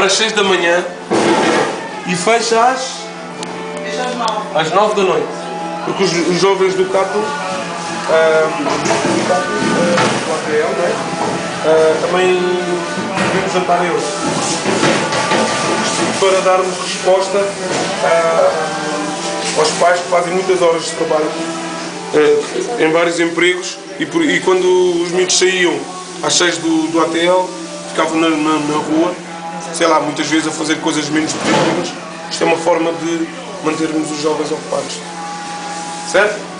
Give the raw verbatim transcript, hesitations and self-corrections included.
abre às seis da manhã e fecha às... Fecha às nove. às nove da noite. Porque os, os jovens do Cato, uh, do Cato, uh, do A T L, não é? Uh, também devemos jantar a eles. Para darmos resposta uh, aos pais que fazem muitas horas de trabalho uh, em vários empregos e, por, e quando os miúdos saíam às seis do, do A T L, ficavam na, na, na rua, sei lá, muitas vezes a fazer coisas menos produtivas. Isto é uma forma de mantermos os jovens ocupados. Certo?